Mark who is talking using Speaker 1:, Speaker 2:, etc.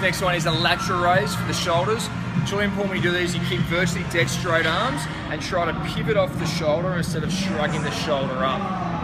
Speaker 1: next one is a lateral raise for the shoulders. It's really important when you do these, you keep virtually dead straight arms and try to pivot off the shoulder instead of shrugging the shoulder up.